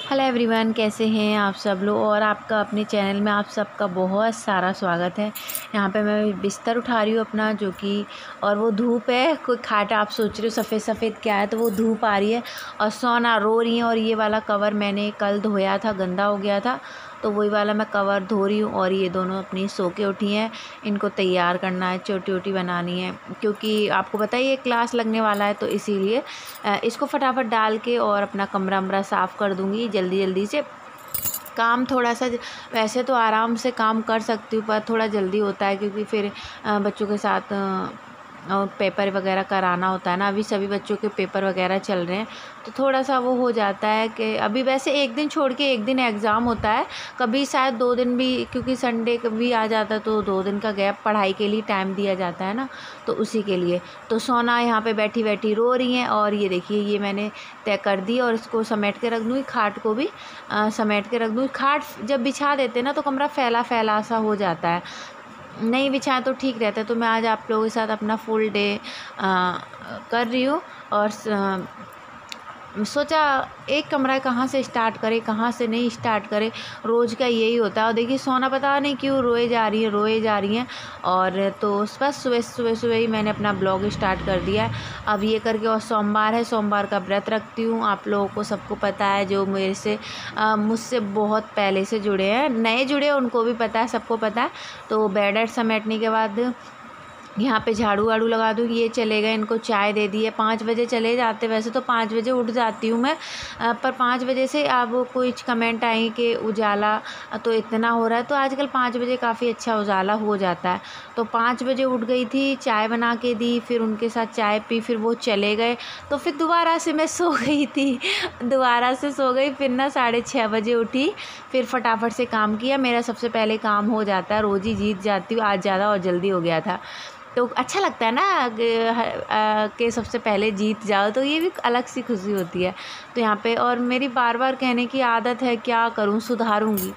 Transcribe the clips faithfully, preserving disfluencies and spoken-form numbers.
Hello everyone, कैसे हैं आप सब लोग। और आपका अपने चैनल में आप सबका बहुत सारा स्वागत है। यहाँ पे मैं बिस्तर उठा रही हूँ अपना, जो कि और वो धूप है। कोई खाट आप सोच रहे हो सफ़ेद सफ़ेद क्या है, तो वो धूप आ रही है और सोना रो रही है। और ये वाला कवर मैंने कल धोया था, गंदा हो गया था, तो वही वाला मैं कवर धो रही हूँ। और ये दोनों अपनी सो के उठी हैं, इनको तैयार करना है, चोटी वोटी बनानी है, क्योंकि आपको पता ही है क्लास लगने वाला है। तो इसीलिए इसको फटाफट डाल के और अपना कमरा वमरा साफ़ कर दूँगी जल्दी जल्दी से। काम थोड़ा सा, वैसे तो आराम से काम कर सकती हूँ, पर थोड़ा जल्दी होता है क्योंकि फिर बच्चों के साथ और पेपर वगैरह कराना होता है ना। अभी सभी बच्चों के पेपर वगैरह चल रहे हैं, तो थोड़ा सा वो हो जाता है कि अभी वैसे एक दिन छोड़ के एक दिन एग्ज़ाम होता है, कभी शायद दो दिन भी, क्योंकि संडे कभी आ जाता है तो दो दिन का गैप पढ़ाई के लिए टाइम दिया जाता है ना, तो उसी के लिए। तो सोना यहाँ पे बैठी बैठी रो रही हैं। और ये देखिए, ये मैंने तय कर दी और इसको समेट के रख दूँगी। खाट को भी आ, समेट के रख दूँगी। खाट जब बिछा देते ना तो कमरा फैला फैला सा हो जाता है, नहीं बिछाएं तो ठीक रहता है। तो मैं आज आप लोगों के साथ अपना फुल डे कर रही हूँ और सोचा एक कमरा कहाँ से स्टार्ट करें, कहाँ से नहीं स्टार्ट करें, रोज़ का यही होता है। और देखिए सोना पता नहीं क्यों रोए जा रही है रोए जा रही हैं। और तो बस सुबह सुबह सुबह ही मैंने अपना ब्लॉग स्टार्ट कर दिया है अब ये करके। और सोमवार है, सोमवार का व्रत रखती हूँ। आप लोगों को सबको पता है, जो मेरे से मुझसे बहुत पहले से जुड़े हैं, नए जुड़े उनको भी पता है, सबको पता है। तो बेड समेटने के बाद यहाँ पे झाड़ू वाड़ू लगा दूँ। ये चले गए, इनको चाय दे दी है। पाँच बजे चले जाते, वैसे तो पाँच बजे उठ जाती हूँ मैं, पर पाँच बजे से अब कुछ कमेंट आई कि उजाला तो इतना हो रहा है, तो आजकल पाँच बजे काफ़ी अच्छा उजाला हो जाता है। तो पाँच बजे उठ गई थी, चाय बना के दी, फिर उनके साथ चाय पी, फिर वो चले गए, तो फिर दोबारा से मैं सो गई थी दोबारा से सो गई। फिर ना साढ़े छः बजे उठी, फिर फटाफट से काम किया। मेरा सबसे पहले काम हो जाता है, रोज़ ही जीत जाती हूँ, आज ज़्यादा और जल्दी हो गया था। तो अच्छा लगता है ना कि सबसे पहले जीत जाओ, तो ये भी अलग सी खुशी होती है। तो यहाँ पे और मेरी बार बार कहने की आदत है, क्या करूँ, सुधारूँगी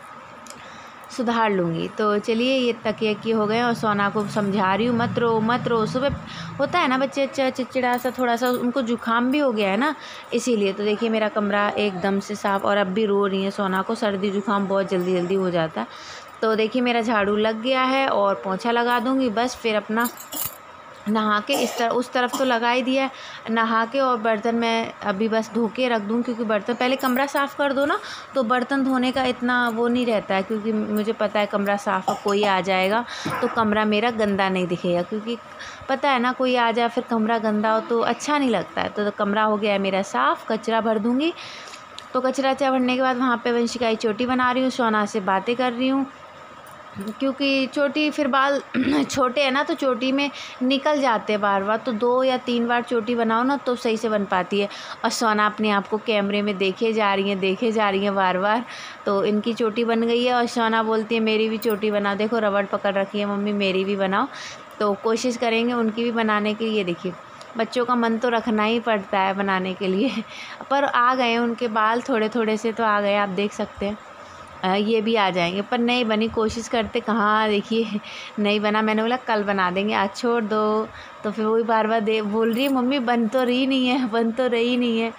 सुधार लूँगी। तो चलिए, ये तकिया की हो गए और सोना को समझा रही हूँ, मत रो मत रो। सुबह होता है ना बच्चे चिड़चिड़ा सा, थोड़ा सा उनको जुकाम भी हो गया है ना, इसीलिए। तो देखिए मेरा कमरा एकदम से साफ़, और अब भी रो रही है। सोना को सर्दी जुकाम बहुत जल्दी जल्दी हो जाता है। तो देखिए मेरा झाड़ू लग गया है और पोंछा लगा दूँगी बस। फिर अपना नहा के, इस तरह उस तरफ तो लगा ही दिया है, नहा के और बर्तन मैं अभी बस धो के रख दूँ, क्योंकि बर्तन पहले कमरा साफ़ कर दो ना, तो बर्तन धोने का इतना वो नहीं रहता है, क्योंकि मुझे पता है कमरा साफ़ है, कोई आ जाएगा तो कमरा मेरा गंदा नहीं दिखेगा, क्योंकि पता है ना कोई आ जाए फिर कमरा गंदा हो तो अच्छा नहीं लगता है। तो कमरा हो गया है मेरा साफ़, कचरा भर दूँगी। तो कचरा वचरा भरने के बाद वहाँ पर वंशिका की चोटी बना रही हूँ, सोना से बातें कर रही हूँ, क्योंकि चोटी फिर बाल छोटे हैं ना, तो चोटी में निकल जाते हैं बार बार। तो दो या तीन बार चोटी बनाओ ना तो सही से बन पाती है। और सोना अपने आप को कैमरे में देखे जा रही हैं देखे जा रही हैं बार बार। तो इनकी चोटी बन गई है और सोना बोलती है मेरी भी चोटी बनाओ। देखो रबड़ पकड़ रखी है, मम्मी मेरी भी बनाओ। तो कोशिश करेंगे उनकी भी बनाने की। ये देखिए बच्चों का मन तो रखना ही पड़ता है बनाने के लिए। पर आ गए उनके बाल, थोड़े थोड़े से तो आ गए, आप देख सकते हैं। ये भी आ जाएंगे, पर नहीं बनी, कोशिश करते कहाँ, देखिए नहीं बना। मैंने बोला कल बना देंगे, आज छोड़ दो। तो फिर वही बार बार दे बोल रही है, मम्मी बन तो रही नहीं है बन तो रही नहीं है।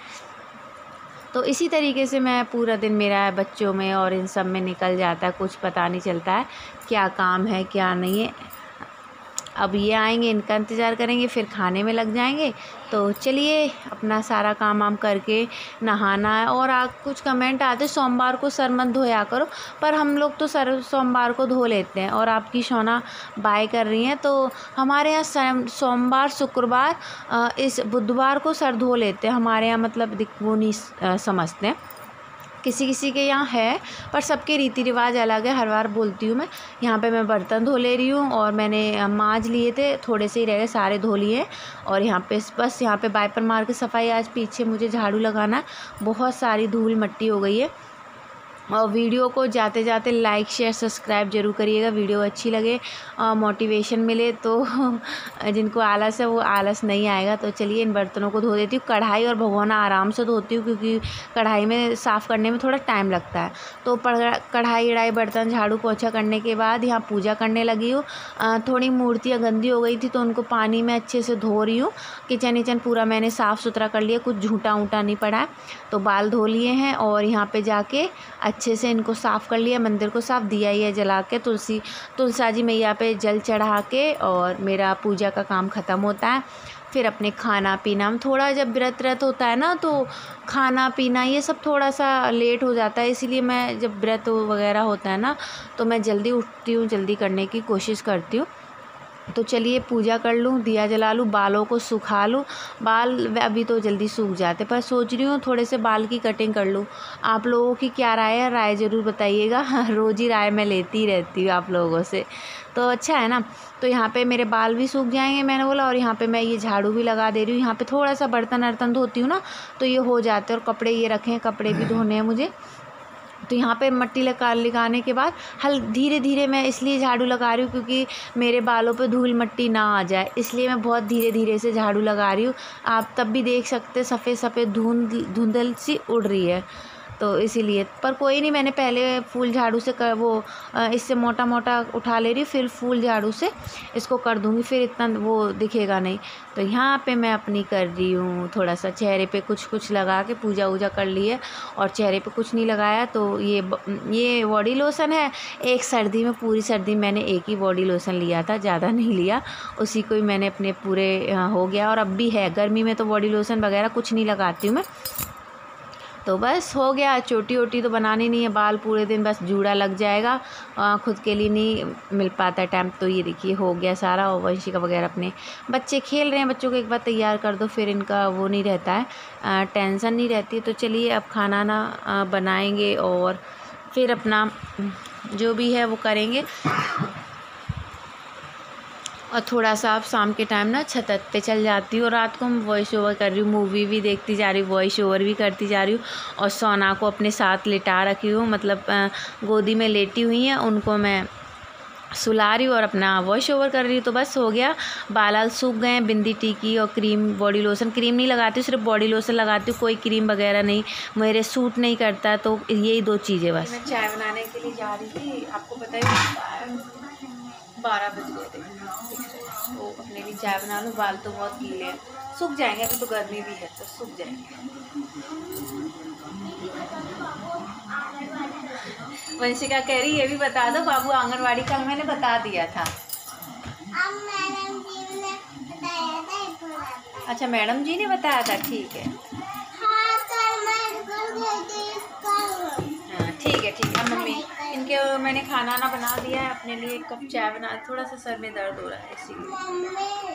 तो इसी तरीके से मैं पूरा दिन मेरा बच्चों में और इन सब में निकल जाता है, कुछ पता नहीं चलता है क्या काम है क्या नहीं है। अब ये आएंगे, इनका इंतज़ार करेंगे, फिर खाने में लग जाएंगे। तो चलिए अपना सारा काम वाम करके नहाना है। और आ कुछ कमेंट आते सोमवार को सर मत धोया करो, पर हम लोग तो सर सोमवार को धो लेते हैं। और आपकी सोना बाय कर रही हैं, तो हमारे यहाँ सोमवार शुक्रवार इस बुधवार को सर धो लेते हैं हमारे यहाँ, मतलब वो नहीं समझते हैं, किसी किसी के यहाँ है, पर सबके रीति रिवाज अलग है। हर बार बोलती हूँ मैं। यहाँ पे मैं बर्तन धो ले रही हूँ और मैंने मांज लिए थे, थोड़े से ही रह गए, सारे धो लिए। और यहाँ पे बस यहाँ पे वाइपर मार के सफाई, आज पीछे मुझे झाड़ू लगाना है, बहुत सारी धूल मट्टी हो गई है। और वीडियो को जाते जाते लाइक शेयर सब्सक्राइब जरूर करिएगा। वीडियो अच्छी लगे और मोटिवेशन मिले तो जिनको आलस है वो आलस नहीं आएगा। तो चलिए इन बर्तनों को धो देती हूँ। कढ़ाई और भगोना आराम से धोती हूँ क्योंकि कढ़ाई में साफ़ करने में थोड़ा टाइम लगता है। तो कढ़ाई कढ़ाई बर्तन झाड़ू पोछा करने के बाद यहाँ पूजा करने लगी हूँ। थोड़ी मूर्तियाँ गंदी हो गई थी तो उनको पानी में अच्छे से धो रही हूँ। किचन विचन पूरा मैंने साफ़ सुथरा कर लिया, कुछ झूठा ऊँटा नहीं पड़ा है। तो बाल धो लिए हैं और यहाँ पे जाके अच्छे से इनको साफ़ कर लिया। मंदिर को साफ़ दिया ही है जला के, तुलसी तुलसा जी मैया पे जल चढ़ा के और मेरा पूजा का काम ख़त्म होता है। फिर अपने खाना पीना में थोड़ा, जब व्रत व्रत होता है ना तो खाना पीना ये सब थोड़ा सा लेट हो जाता है। इसीलिए मैं जब व्रत वगैरह होता है ना तो मैं जल्दी उठती हूँ, जल्दी करने की कोशिश करती हूँ। तो चलिए पूजा कर लूँ, दिया जला लूँ, बालों को सुखा लूँ। बाल अभी तो जल्दी सूख जाते, पर सोच रही हूँ थोड़े से बाल की कटिंग कर लूँ। आप लोगों की क्या राय है, राय ज़रूर बताइएगा। रोज़ ही राय मैं लेती ही रहती हूँ आप लोगों से, तो अच्छा है ना। तो यहाँ पे मेरे बाल भी सूख जाएंगे मैंने बोला, और यहाँ पे मैं ये झाड़ू भी लगा दे रही हूँ। यहाँ पे थोड़ा सा बर्तन वर्तन धोती हूँ ना तो ये हो जाते हैं। और कपड़े ये रखे हैं, कपड़े भी धोने हैं मुझे। तो यहाँ पे मिट्टी लगा लगाने के बाद हल धीरे धीरे मैं इसलिए झाड़ू लगा रही हूँ क्योंकि मेरे बालों पे धूल मिट्टी ना आ जाए, इसलिए मैं बहुत धीरे धीरे से झाड़ू लगा रही हूँ। आप तब भी देख सकते सफ़ेद सफ़ेद धुंध धुंधल सी उड़ रही है, तो इसीलिए। पर कोई नहीं, मैंने पहले फूल झाड़ू से कर वो इससे मोटा मोटा उठा ले रही, फिर फूल झाड़ू से इसको कर दूँगी, फिर इतना वो दिखेगा नहीं। तो यहाँ पे मैं अपनी कर रही हूँ थोड़ा सा चेहरे पे कुछ कुछ लगा के पूजा वूजा कर ली है। और चेहरे पे कुछ नहीं लगाया। तो ये ये बॉडी लोशन है। एक सर्दी में, पूरी सर्दी मैंने एक ही बॉडी लोशन लिया था, ज़्यादा नहीं लिया, उसी को ही मैंने अपने पूरे हो गया। और अब भी है, गर्मी में तो बॉडी लोशन वगैरह कुछ नहीं लगाती हूँ मैं। तो बस हो गया, चोटी वोटी तो बनानी नहीं है, बाल पूरे दिन बस जूड़ा लग जाएगा, आ, खुद के लिए नहीं मिल पाता टाइम। तो ये देखिए हो गया सारा। और वंशिका वगैरह अपने बच्चे खेल रहे हैं, बच्चों को एक बार तैयार कर दो फिर इनका वो नहीं रहता है, आ, टेंशन नहीं रहती। तो चलिए अब खाना ना आ, बनाएंगे और फिर अपना जो भी है वो करेंगे। और थोड़ा सा अब शाम के टाइम ना छत पे चल जाती हूँ। और रात को मैं वॉइस ओवर कर रही हूँ, मूवी भी देखती जा रही हूँ, वॉइस ओवर भी करती जा रही हूँ। और सोना को अपने साथ लेटा रखी हूँ, मतलब गोदी में लेटी हुई हैं, उनको मैं सुला रही हूँ और अपना वॉइस ओवर कर रही हूँ। तो बस हो गया, बाल वाल सूख गए। बिंदी टिकी और क्रीम, बॉडी लोशन, क्रीम नहीं लगाती हूँ, सिर्फ बॉडी लोशन लगाती हूँ, कोई क्रीम वगैरह नहीं, मेरे सूट नहीं करता। तो यही दो चीज़ें बस। मैं चाय बनाने के लिए जा रही थी, आपको पता ही बारह बज गए थे। तो अपने लिए चाय बना लूँ, बाल तो बहुत गीले हैं, सूख जाएंगे, अभी तो गर्मी भी है तो सूख जाएंगे। वंशिका कह रही ये भी बता दो बाबू आंगनवाड़ी, कल मैंने बता दिया था। अच्छा मैडम जी ने बताया था, ठीक है ठीक है ठीक है। मम्मी इनके मैंने खाना ना बना दिया है, अपने लिए एक कप चाय बना, थोड़ा सा सर में दर्द हो रहा है इसीलिए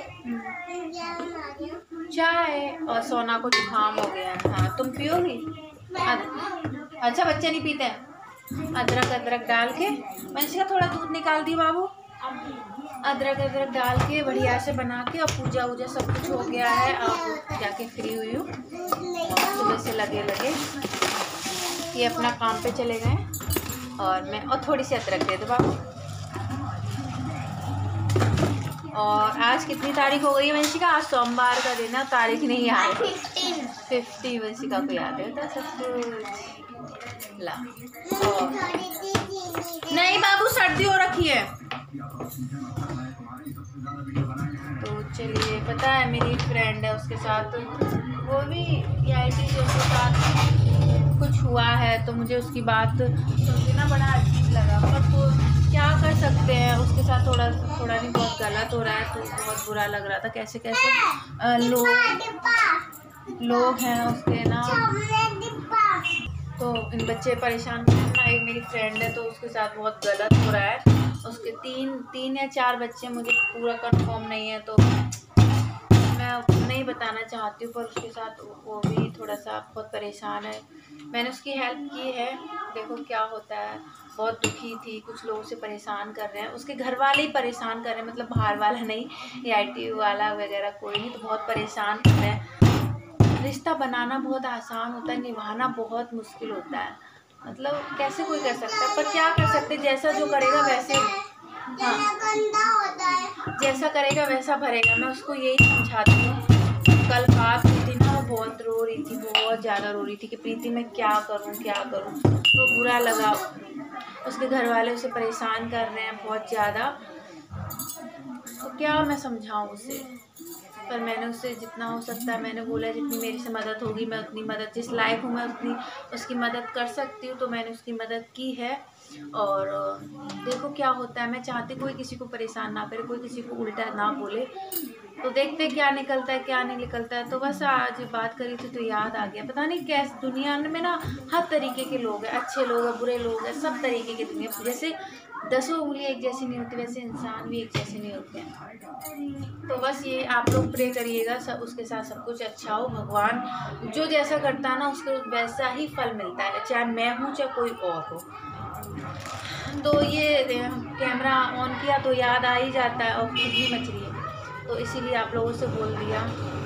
चाय। और सोना को जुकाम हो गया है। हाँ तुम पियोगी? अच्छा बच्चे नहीं पीते हैं। अदरक अदरक डाल के, वंशिका थोड़ा दूध निकाल दी बाबू। अदरक अदरक डाल के बढ़िया से बना के, और पूजा वूजा सब कुछ हो गया है। अब जाके फ्री हुई हूँ, सुबह से लगे लगे ये अपना काम पे चले गए। और मैं और थोड़ी सी अदरक दे दो बाबू। और आज कितनी तारीख हो गई है वंशिका? आज सोमवार का दिन है, तारीख नहीं याद है, फिफ्टी वंशिका को याद है सब कुछ। ला और नहीं बाबू सर्दी हो रखी है। तो चलिए, पता है मेरी फ्रेंड है, उसके साथ वो भी आई टी के साथ कुछ हुआ है, तो मुझे उसकी बात सुन के ना बड़ा अजीब लगा। पर तो क्या कर सकते हैं, उसके साथ थोड़ा थोड़ा नहीं बहुत गलत हो रहा है, तो बहुत बुरा लग रहा था। कैसे कैसे लोग लोग हैं उसके ना, तो इन बच्चे परेशान करना। एक मेरी फ्रेंड है तो उसके साथ बहुत गलत हो रहा है। उसके तीन तीन या चार बच्चे, मुझे पूरा कंफर्म नहीं है, तो मैं नहीं बताना चाहती हूँ। पर उसके साथ वो भी थोड़ा सा बहुत परेशान है। मैंने उसकी हेल्प की है, देखो क्या होता है। बहुत दुखी थी, कुछ लोगों से परेशान कर रहे हैं, उसके घर वाले ही परेशान कर रहे हैं, मतलब बाहर वाला नहीं, ये आई टी वाला वगैरह कोई नहीं, तो बहुत परेशान कर रहे हैं। रिश्ता बनाना बहुत आसान होता है, निभाना बहुत मुश्किल होता है। मतलब कैसे कोई कर सकता है, पर क्या कर सकते, जैसा जो करेगा वैसे, हाँ जैसा करेगा वैसा भरेगा। मैं उसको यही समझाती हूँ। कल बात हुई थी ना, वो बहुत रो रही थी, बहुत ज़्यादा रो रही थी कि प्रीति मैं क्या करूँ क्या करूँ। तो बुरा लगा, उसके घर वाले उसे परेशान कर रहे हैं बहुत ज़्यादा, तो क्या मैं समझाऊँ उसे। पर मैंने उससे जितना हो सकता है मैंने बोला, जितनी मेरे से मदद होगी मैं उतनी मदद, जिस लायक हूँ मैं उतनी उसकी मदद कर सकती हूँ, तो मैंने उसकी मदद की है। और देखो क्या होता है, मैं चाहती कोई किसी को परेशान ना करे, कोई किसी को उल्टा ना बोले, तो देखते क्या निकलता है क्या नहीं निकलता है। तो बस आज बात करी थी तो याद आ गया, पता नहीं कैसे दुनिया में ना हर तरीके के लोग हैं, अच्छे लोग हैं बुरे लोग हैं, सब तरीके के दुनिया, जैसे दसों उंगलियां एक जैसी नहीं होती वैसे इंसान भी एक जैसे नहीं होते हैं। तो बस ये आप लोग प्रे करिएगा, सब उसके साथ सब कुछ अच्छा हो, भगवान जो जैसा करता है ना उसको वैसा ही फल मिलता है, चाहे मैं हूँ चाहे कोई और हो। तो ये कैमरा ऑन किया तो याद आ ही जाता है, और खुद भी मच रही है, तो इसीलिए आप लोगों से बोल दिया।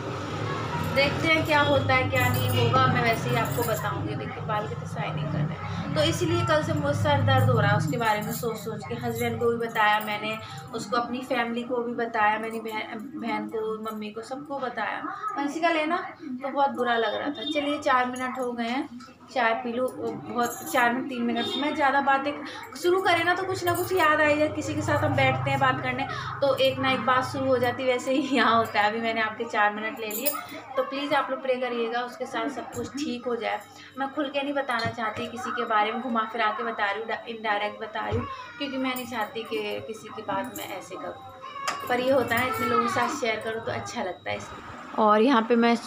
देखते हैं क्या होता है क्या नहीं होगा, मैं वैसे ही आपको बताऊंगी। देखिए बाल के तो शाइनिंग कर रहे हैं, तो इसीलिए कल से मुझे सर दर्द हो रहा है उसके बारे में सोच सोच के। हस्बैंड को भी बताया मैंने, उसको अपनी फैमिली को भी बताया, मैंने बहन को मम्मी को सबको बताया। वंशिका लेना तो बहुत बुरा लग रहा था। चलिए चार मिनट हो गए हैं, चाय पी लूँ, बहुत चार मिनट तीन मिनट में ज़्यादा बातें शुरू करें ना तो कुछ ना कुछ याद आई जाए। किसी के साथ हम बैठते हैं बात करने तो एक ना एक बात शुरू हो जाती, वैसे ही यहाँ होता है। अभी मैंने आपके चार मिनट ले लिए, तो प्लीज़ आप लोग प्रे करिएगा उसके साथ सब कुछ ठीक हो जाए। मैं खुल के नहीं बताना चाहती किसी के बारे में, घुमा फिरा के बता रही हूँ, इनडायरेक्ट बता रही हूँ, क्योंकि मैं नहीं चाहती कि किसी की बात मैं ऐसे करूँ। पर ये होता है इतने लोगों के साथ शेयर करूँ तो अच्छा लगता है इसलिए। और यहाँ पे मैं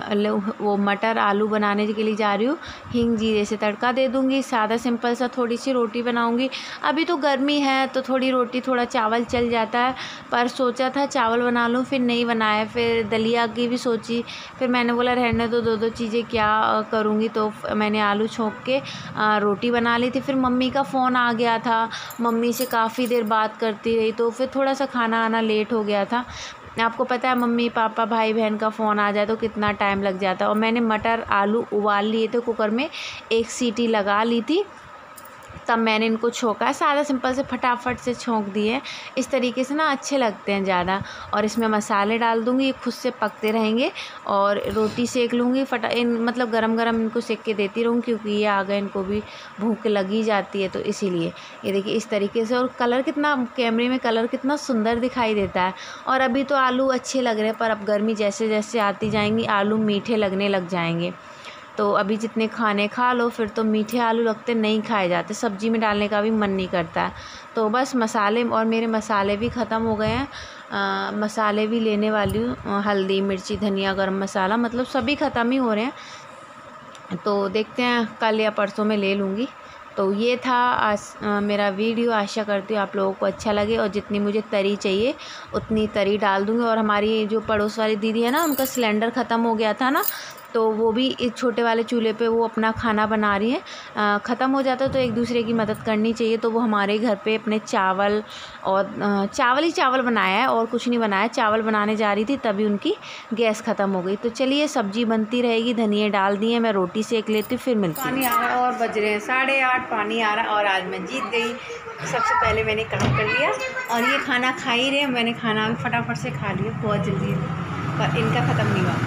वो मटर आलू बनाने के लिए जा रही हूँ। हींग जीरे से तड़का दे दूँगी, सादा सिंपल सा थोड़ी सी रोटी बनाऊँगी। अभी तो गर्मी है तो थोड़ी रोटी थोड़ा चावल चल जाता है, पर सोचा था चावल बना लूँ, फिर नहीं बनाया। फिर दलिया की भी सोची, फिर मैंने बोला रहने दो, दो दो चीज़ें क्या करूँगी, तो मैंने आलू छोंक के रोटी बना ली थी। फिर मम्मी का फ़ोन आ गया था, मम्मी से काफ़ी देर बात करती रही, तो फिर थोड़ा सा खाना आना लेट हो गया था। आपको पता है मम्मी पापा भाई बहन का फ़ोन आ जाए तो कितना टाइम लग जाता है। और मैंने मटर आलू उबाल लिए थे कुकर में, एक सीटी लगा ली थी, तब मैंने इनको छोंका है। सादा सिंपल से फटाफट से छोंक दिए, इस तरीके से ना अच्छे लगते हैं ज़्यादा। और इसमें मसाले डाल दूँगी, ये खुद से पकते रहेंगे। और रोटी सेक लूँगी, फटा इन मतलब गरम गरम इनको सेक के देती रहूँ, क्योंकि ये आ गए इनको भी भूख लगी जाती है, तो इसीलिए। ये देखिए इस तरीके से, और कलर कितना कैमरे में कलर कितना सुंदर दिखाई देता है। और अभी तो आलू अच्छे लग रहे हैं, पर अब गर्मी जैसे जैसे आती जाएंगी आलू मीठे लगने लग जाएंगे। तो अभी जितने खाने खा लो, फिर तो मीठे आलू लगते नहीं खाए जाते, सब्ज़ी में डालने का भी मन नहीं करता है। तो बस मसाले, और मेरे मसाले भी ख़त्म हो गए हैं। आ, मसाले भी लेने वाली हूँ, हल्दी मिर्ची धनिया गरम मसाला, मतलब सभी ख़त्म ही हो रहे हैं। तो देखते हैं कल या परसों में ले लूँगी। तो ये था आज आ, मेरा वीडियो। आशा करती हूँ आप लोगों को अच्छा लगे, और जितनी मुझे तरी चाहिए उतनी तरी डाल दूँगी। और हमारी जो पड़ोस वाली दीदी है ना, उनका सिलेंडर ख़त्म हो गया था ना, तो वो भी इस छोटे वाले चूल्हे पे वो अपना खाना बना रही है। ख़त्म हो जाता तो एक दूसरे की मदद करनी चाहिए। तो वो हमारे घर पे अपने चावल और चावल ही चावल बनाया है, और कुछ नहीं बनाया। चावल बनाने जा रही थी तभी उनकी गैस ख़त्म हो गई। तो चलिए सब्ज़ी बनती रहेगी, धनिया डाल दिए, मैं रोटी सेक लेती हूँ, फिर मिलती हूँ। पानी आ रहा है और बज रहे हैं साढ़े आठ, पानी आ रहा है, और आज मैं जीत गई। सबसे पहले मैंने काम कर लिया, और ये खाना खा ही रहे, मैंने खाना भी फटाफट से खा लिया बहुत जल्दी, पर इनका ख़त्म नहीं हुआ।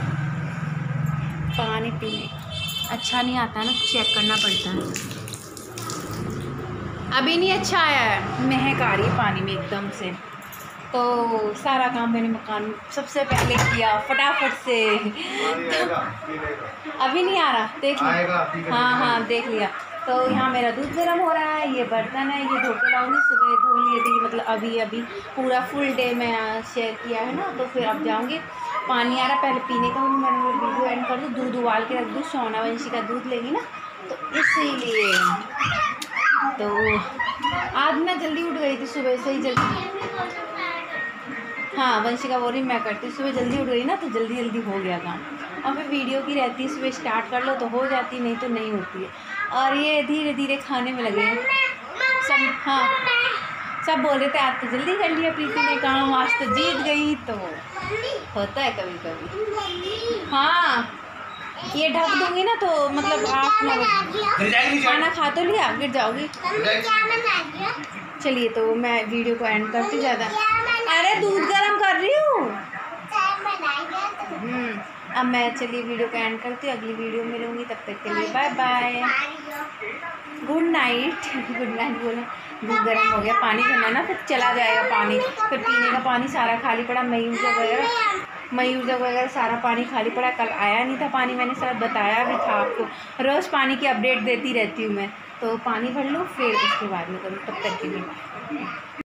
पानी पीने अच्छा नहीं आता है ना, चेक करना पड़ता है। अभी नहीं अच्छा आया है, महक आ रही है पानी में एकदम से। तो सारा काम मैंने मकान सबसे पहले किया फटाफट से। तो अभी नहीं आ रहा, देख लिया। हाँ हाँ देख लिया। तो यहाँ मेरा दूध गर्म हो रहा है, ये बर्तन है, ये धो के लाऊंगी। सुबह धो लिए थे, मतलब अभी अभी पूरा फुल डे मैं शेयर किया है ना, तो फिर अब जाऊँगी। पानी आ रहा, पहले पीने का मैंने वीडियो एंड कर दूँ। दूध उबाल के रख दूँ, सोना वंशी का दूध लेगी ना, तो इसीलिए। तो आज मैं जल्दी उठ गई थी, सुबह से ही जल्दी। हाँ वंशी का वो नहीं मैं करती, सुबह जल्दी उठ गई ना, तो जल्दी जल्दी हो गया काम। और फिर वीडियो की रहती है, सुबह स्टार्ट कर लो तो हो जाती, नहीं तो नहीं होती है। और ये धीरे धीरे खाने में लगे हैं सब। हाँ सब बोल रहे थे आज तो जल्दी कर लिया प्रीति ने काम, आज तो जीत गई। तो होता है कभी कभी। हाँ ये ढक दूंगी ना तो मतलब आँख नौ बजे खाना खा तो लिया, गिर जाओगी। चलिए तो मैं वीडियो को एंड करती ज़्यादा। अरे दूध गर्म कर रही हूँ। अब मैं चलिए वीडियो को एंड करती हूँ, अगली वीडियो में मिलूँगी, तब तक के लिए bye bye, good night. Good night बोला, दूध गर्म हो गया, पानी भरना ना फिर चला जाएगा पानी, फिर पीने का पानी सारा खाली पड़ा, मयूर जग वगैरह मयूर जग वगैरह सारा पानी खाली पड़ा, कल आया नहीं था पानी, मैंने शायद बताया भी था आपको, रोज़ पानी की अपडेट देती रहती हूँ मैं, तो पानी भर लूँ फिर उसके बाद में करूँ, तब तक के लिए।